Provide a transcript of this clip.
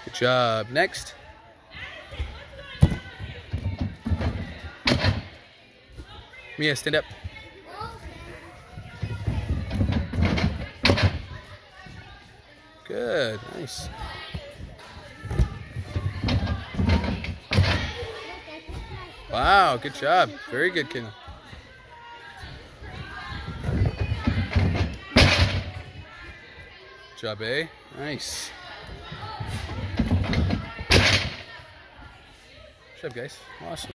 Good job. Next. Mia, stand up. Good. Nice. Wow, good job. Very good, Kendall. Good job, A. Nice. Good job, guys. Awesome.